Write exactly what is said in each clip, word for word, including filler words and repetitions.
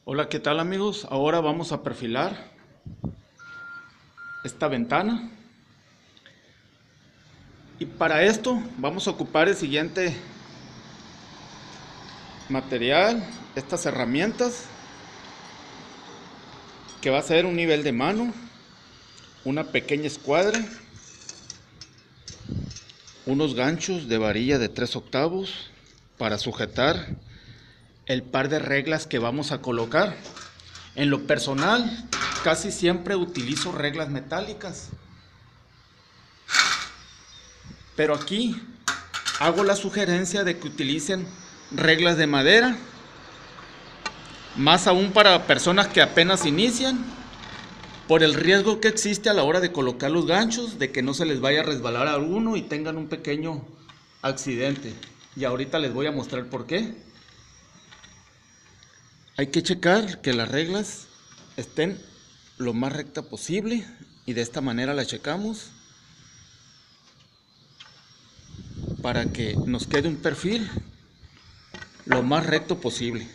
Hola, ¿qué tal amigos? Ahora vamos a perfilar esta ventana y para esto vamos a ocupar el siguiente material, estas herramientas que va a ser un nivel de mano, una pequeña escuadra, unos ganchos de varilla de tres octavos para sujetar el par de reglas que vamos a colocar. En lo personal, casi siempre utilizo reglas metálicas, pero aquí hago la sugerencia de que utilicen reglas de madera, más aún para personas que apenas inician, por el riesgo que existe a la hora de colocar los ganchos, de que no se les vaya a resbalar a alguno y tengan un pequeño accidente. Y ahorita les voy a mostrar por qué. Hay que checar que las reglas estén lo más recta posible y de esta manera la checamos para que nos quede un perfil lo más recto posible.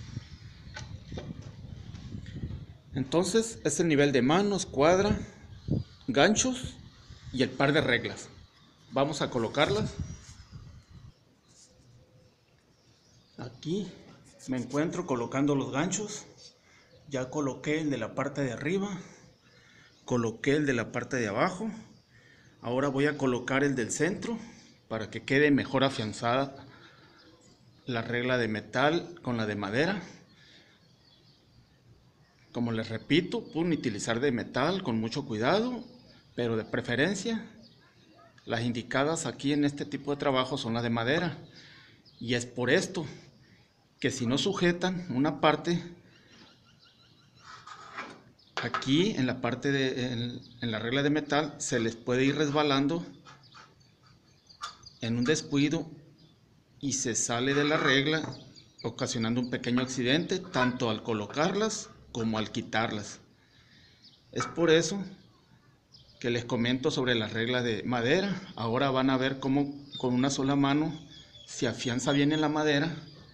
Entonces es el nivel de mano, escuadra, ganchos y el par de reglas. Vamos a colocarlas. Aquí me encuentro colocando los ganchos. Ya coloqué el de la parte de arriba, coloqué el de la parte de abajo. Ahora voy a colocar el del centro para que quede mejor afianzada la regla de metal con la de madera. Como les repito, pueden utilizar de metal con mucho cuidado, pero de preferencia las indicadas aquí en este tipo de trabajo son las de madera. Y es por esto que si no sujetan una parte, aquí en la parte de en, en la regla de metal se les puede ir resbalando en un descuido y se sale de la regla, ocasionando un pequeño accidente tanto al colocarlas como al quitarlas. Es por eso que les comento sobre las reglas de madera. Ahora van a ver cómo con una sola mano se afianza bien en la madera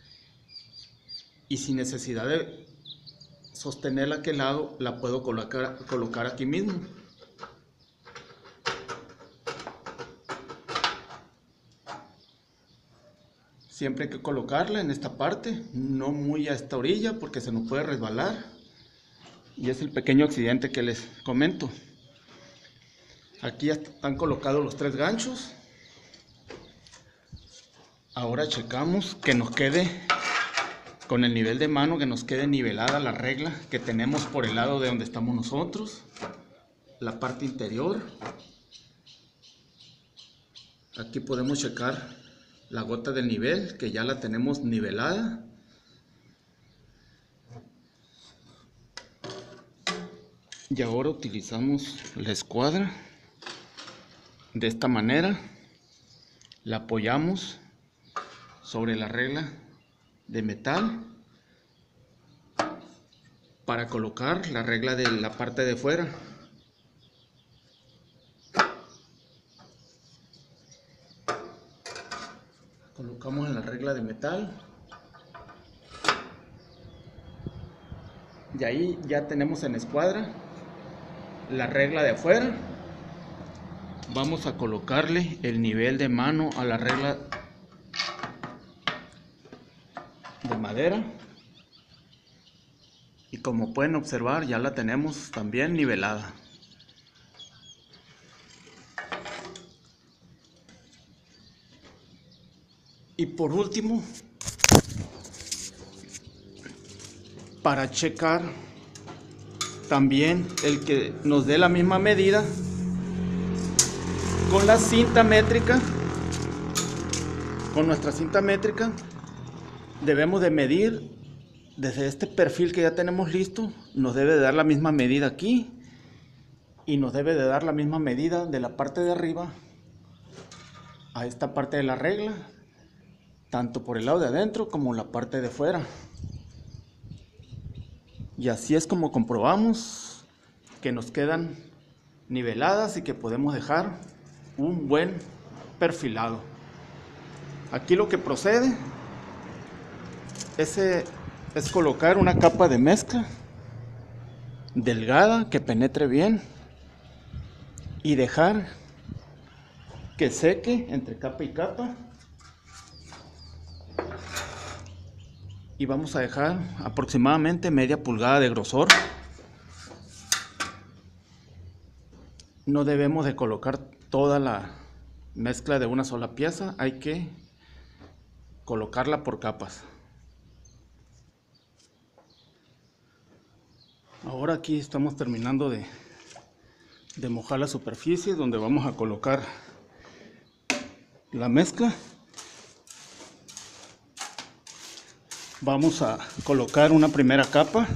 y sin necesidad de sostenerla a aquel lado, la puedo colocar, colocar aquí mismo. Siempre hay que colocarla en esta parte, no muy a esta orilla porque se nos puede resbalar. Y es el pequeño accidente que les comento. Aquí ya están colocados los tres ganchos. Ahora checamos que nos quede con el nivel de mano, que nos quede nivelada la regla que tenemos por el lado de donde estamos nosotros, la parte interior. Aquí podemos checar la gota del nivel, que ya la tenemos nivelada. Y ahora utilizamos la escuadra de esta manera, la apoyamos sobre la regla de metal para colocar la regla de la parte de fuera. Colocamos en la regla de metal y ahí ya tenemos en escuadra la regla de afuera. Vamos a colocarle el nivel de mano a la regla de madera y como pueden observar ya la tenemos también nivelada. Y por último, para checar también el que nos dé la misma medida, con la cinta métrica, con nuestra cinta métrica, debemos de medir desde este perfil que ya tenemos listo, nos debe de dar la misma medida aquí y nos debe de dar la misma medida de la parte de arriba a esta parte de la regla, tanto por el lado de adentro como la parte de fuera. Y así es como comprobamos que nos quedan niveladas y que podemos dejar un buen perfilado. Aquí lo que procede es es colocar una capa de mezcla delgada que penetre bien y dejar que seque entre capa y capa, y vamos a dejar aproximadamente media pulgada de grosor. No debemos de colocar toda la mezcla de una sola pieza, hay que colocarla por capas. Ahora aquí estamos terminando de, de mojar la superficie donde vamos a colocar la mezcla. Vamos a colocar una primera capa.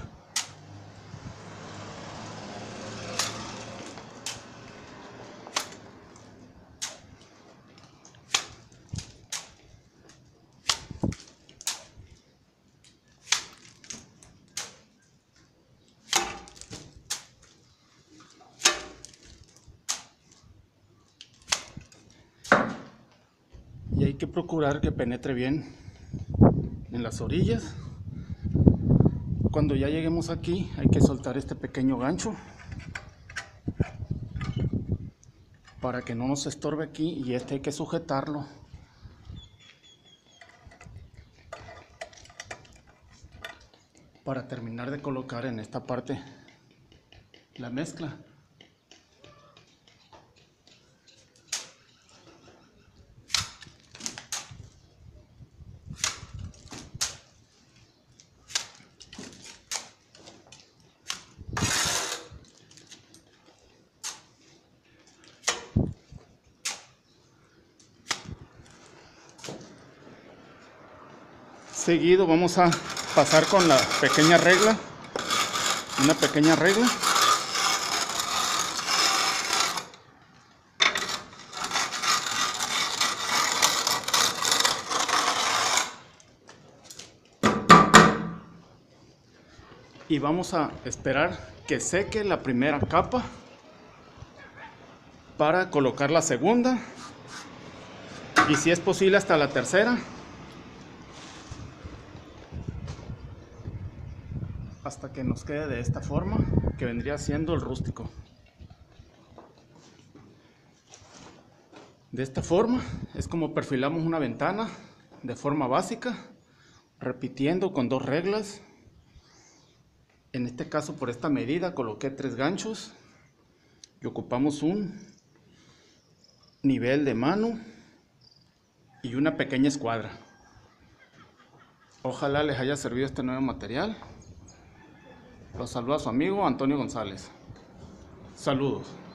Y hay que procurar que penetre bien en las orillas. Cuando ya lleguemos aquí hay que soltar este pequeño gancho para que no nos estorbe aquí, y este hay que sujetarlo para terminar de colocar en esta parte la mezcla. Seguido vamos a pasar con la pequeña regla, una pequeña regla. Y vamos a esperar que seque la primera capa para colocar la segunda, y si es posible hasta la tercera, hasta que nos quede de esta forma, que vendría siendo el rústico. De esta forma es como perfilamos una ventana de forma básica, repitiendo con dos reglas. En este caso, por esta medida coloqué tres ganchos y ocupamos un nivel de mano y una pequeña escuadra. Ojalá les haya servido este nuevo material. Los saluda su amigo Antonio González. Saludos.